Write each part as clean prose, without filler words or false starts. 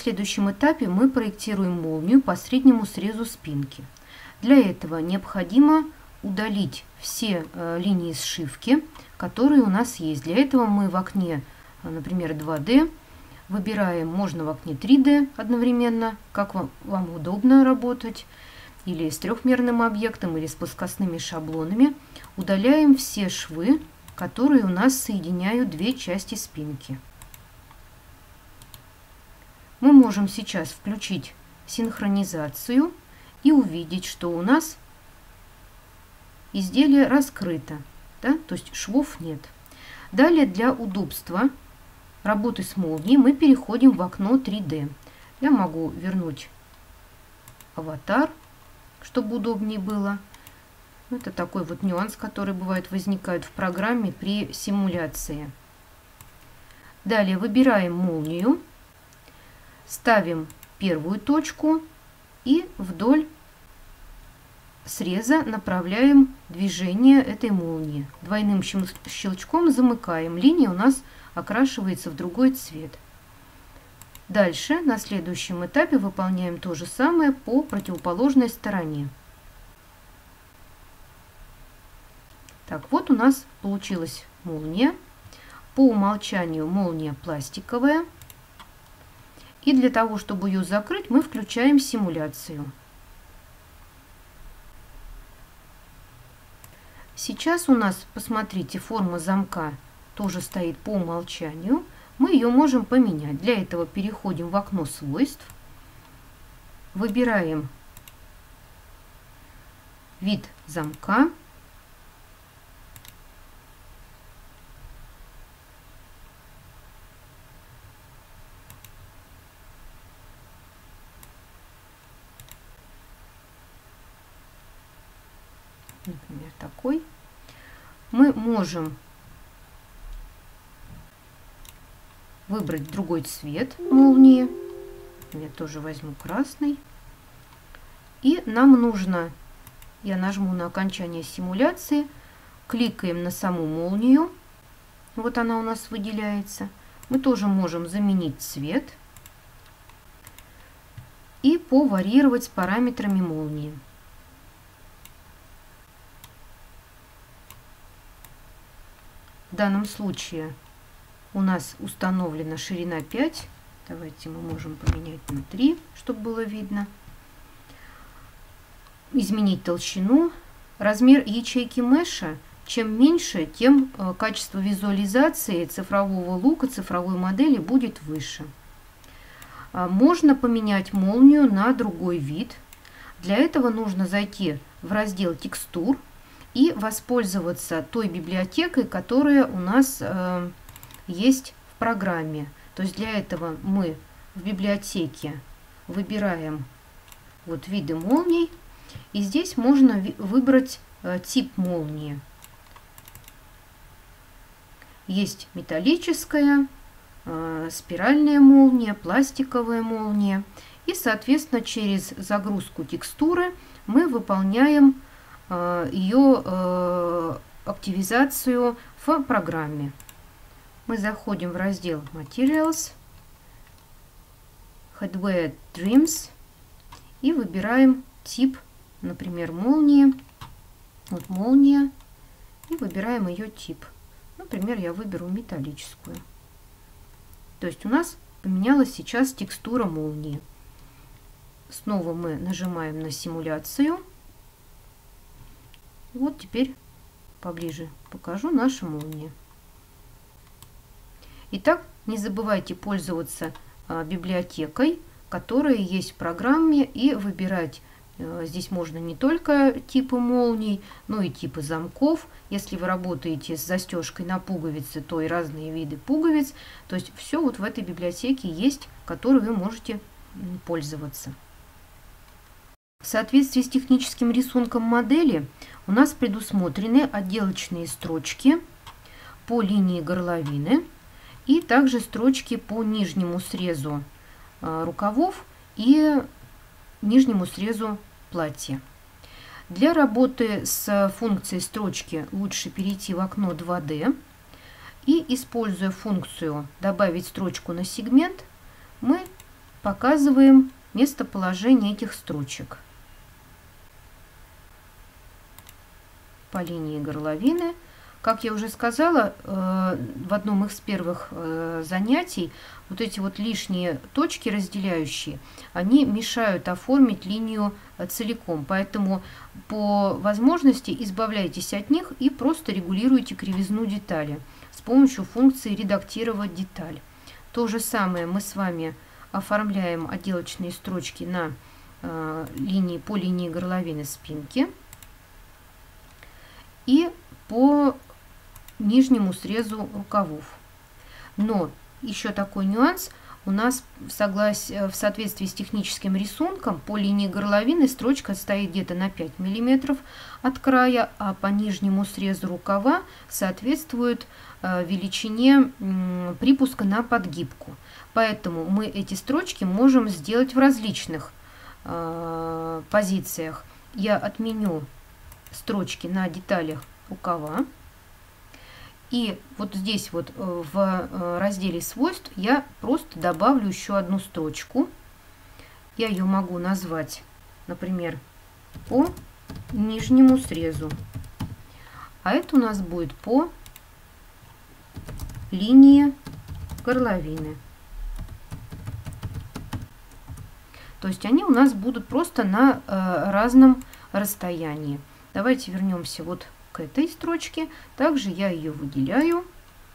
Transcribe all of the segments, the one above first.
следующем этапе мы проектируем молнию по среднему срезу спинки. Для этого необходимо удалить все линии сшивки, которые у нас есть. Для этого мы в окне, например, 2D, выбираем, можно в окне 3D одновременно, как вам удобно работать, или с трехмерным объектом, или с плоскостными шаблонами. Удаляем все швы, которые у нас соединяют две части спинки. Мы можем сейчас включить синхронизацию и увидеть, что у нас изделие раскрыто, да? То есть швов нет. Далее для удобства работы с молнией мы переходим в окно 3D. Я могу вернуть аватар, чтобы удобнее было. Это такой вот нюанс, который возникает в программе при симуляции. Далее выбираем молнию, ставим первую точку и вдоль среза направляем движение этой молнии. Двойным щелчком замыкаем. Линия у нас окрашивается в другой цвет. Дальше на следующем этапе выполняем то же самое по противоположной стороне. Так, вот у нас получилась молния. По умолчанию молния пластиковая. И для того, чтобы ее закрыть, мы включаем симуляцию. Сейчас у нас, посмотрите, форма замка тоже стоит по умолчанию. Мы ее можем поменять. Для этого переходим в окно свойств. Выбираем вид замка. Например, такой. Мы можем выбрать другой цвет молнии. Я тоже возьму красный. И нам нужно, я нажму на окончание симуляции, кликаем на саму молнию. Вот она у нас выделяется. Мы тоже можем заменить цвет и поварьировать с параметрами молнии. В данном случае у нас установлена ширина 5. Давайте мы можем поменять на 3, чтобы было видно. Изменить толщину. Размер ячейки меша. Чем меньше, тем качество визуализации цифрового лука, цифровой модели будет выше. Можно поменять молнию на другой вид. Для этого нужно зайти в раздел текстур и воспользоваться той библиотекой, которая у нас есть в программе. То есть для этого мы в библиотеке выбираем вот виды молний, и здесь можно выбрать тип молнии. Есть металлическая, спиральная молния, пластиковая молния. И, соответственно, через загрузку текстуры мы выполняем ее активизацию в программе. Мы заходим в раздел Materials, Hardware Trims и выбираем тип, например, молнии. Вот молния. И выбираем ее тип. Например, я выберу металлическую. То есть у нас поменялась сейчас текстура молнии. Снова мы нажимаем на симуляцию. Вот теперь поближе покажу нашу молнию. Итак, не забывайте пользоваться библиотекой, которая есть в программе, и выбирать. Здесь можно не только типы молний, но и типы замков. Если вы работаете с застежкой на пуговицы, то и разные виды пуговиц. То есть все вот в этой библиотеке есть, которой вы можете пользоваться. В соответствии с техническим рисунком модели у нас предусмотрены отделочные строчки по линии горловины и также строчки по нижнему срезу рукавов и нижнему срезу платья. Для работы с функцией строчки лучше перейти в окно 2D и, используя функцию «Добавить строчку на сегмент», мы показываем местоположение этих строчек по линии горловины. Как я уже сказала, в одном из первых занятий вот эти вот лишние точки разделяющие, они мешают оформить линию целиком. Поэтому по возможности избавляйтесь от них и просто регулируйте кривизну детали с помощью функции «Редактировать деталь». То же самое мы с вами оформляем отделочные строчки на по линии горловины спинки и по нижнему срезу рукавов. Но еще такой нюанс. У нас в соответствии с техническим рисунком по линии горловины строчка стоит где-то на 5 мм от края, а по нижнему срезу рукава соответствует величине припуска на подгибку. Поэтому мы эти строчки можем сделать в различных позициях. Я отменю строчки на деталях рукава. И вот здесь вот в разделе свойств я просто добавлю еще одну строчку. Я ее могу назвать, например, по нижнему срезу. А это у нас будет по линии горловины. То есть они у нас будут просто на разном расстоянии. Давайте вернемся вот к этой строчке. Также я ее выделяю.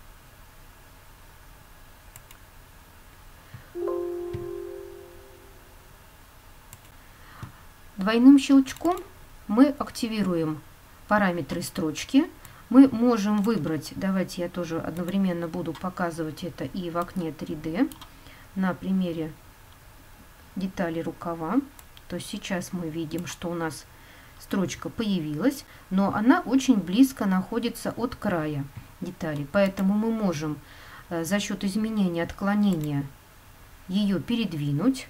Двойным щелчком мы активируем параметры строчки. Мы можем выбрать, давайте я тоже одновременно буду показывать это и в окне 3D на примере детали рукава. То есть сейчас мы видим, что у нас строчка появилась, но она очень близко находится от края детали. Поэтому мы можем за счет изменения отклонения ее передвинуть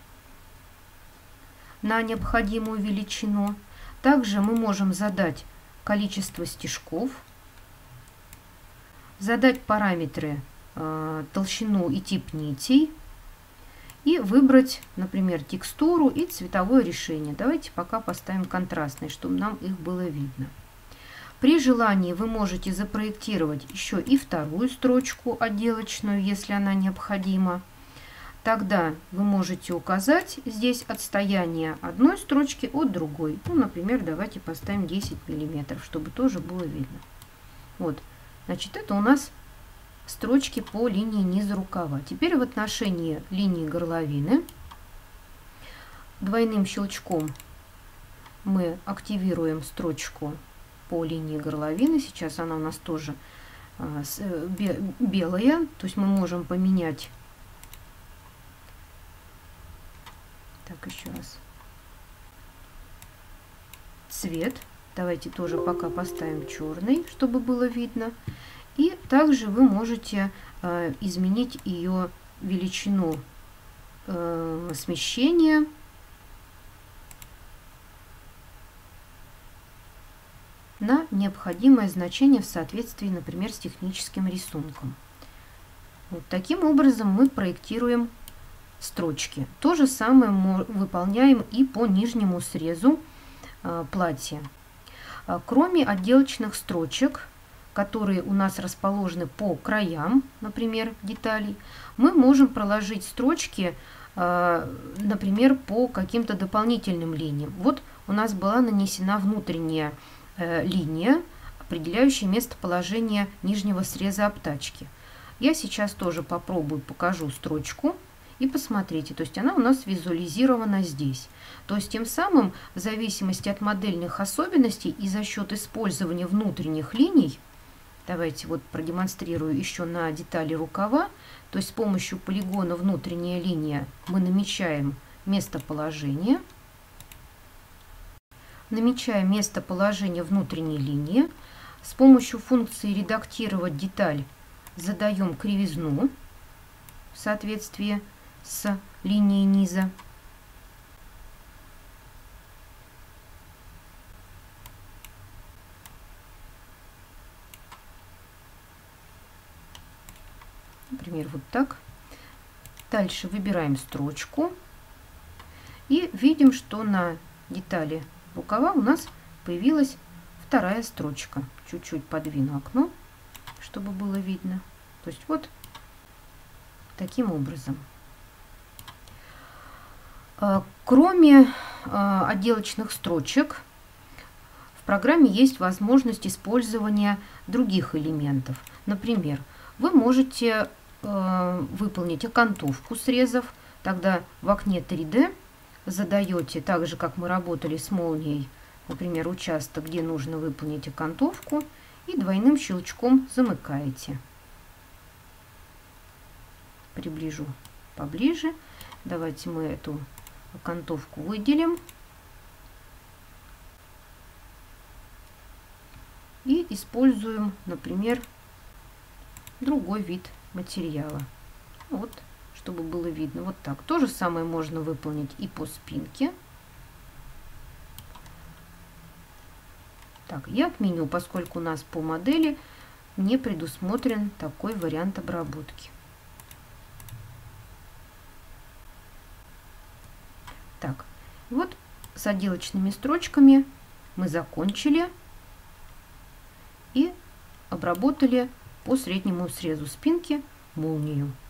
на необходимую величину. Также мы можем задать количество стежков, задать параметры толщину и тип нитей и выбрать, например, текстуру и цветовое решение. Давайте пока поставим контрастный, чтобы нам их было видно. При желании вы можете запроектировать еще и вторую строчку отделочную, если она необходима. Тогда вы можете указать здесь отстояние одной строчки от другой. Ну, например, давайте поставим 10 мм, чтобы тоже было видно. Вот, значит, это у нас строчки по линии низа рукава. Теперь в отношении линии горловины двойным щелчком мы активируем строчку по линии горловины. Сейчас она у нас тоже белая, то есть мы можем поменять. Так, еще раз. Цвет. Давайте тоже пока поставим черный, чтобы было видно. И также вы можете изменить ее величину смещения. На необходимое значение в соответствии, например, с техническим рисунком. Вот таким образом мы проектируем строчки. То же самое мы выполняем и по нижнему срезу платья. Кроме отделочных строчек, которые у нас расположены по краям, например, деталей, мы можем проложить строчки, например, по каким-то дополнительным линиям. Вот у нас была нанесена внутренняя линия, определяющая местоположение нижнего среза обтачки. Я сейчас тоже попробую, покажу строчку. И посмотрите, то есть она у нас визуализирована здесь. То есть тем самым, в зависимости от модельных особенностей и за счет использования внутренних линий, давайте вот продемонстрирую еще на детали рукава, то есть с помощью полигона внутренняя линия мы намечаем местоположение. Намечая местоположение внутренней линии, с помощью функции «Редактировать деталь» задаем кривизну в соответствии с линией низа. Например, вот так. Дальше выбираем строчку И видим, что на детали рукава у нас появилась вторая строчка. Чуть-чуть подвину окно, чтобы было видно. То есть вот таким образом. Кроме отделочных строчек, в программе есть возможность использования других элементов. Например, вы можете выполнить окантовку срезов. Тогда в окне 3D задаете, так же как мы работали с молнией, например, участок, где нужно выполнить окантовку, и двойным щелчком замыкаете. Приближу поближе. Давайте мы эту окантовку выделим и используем, например, другой вид материала. Вот, чтобы было видно. Вот так. То же самое можно выполнить и по спинке. Так, я отменю, поскольку у нас по модели не предусмотрен такой вариант обработки. Так, вот с отделочными строчками мы закончили и обработали по среднему срезу спинки молнию.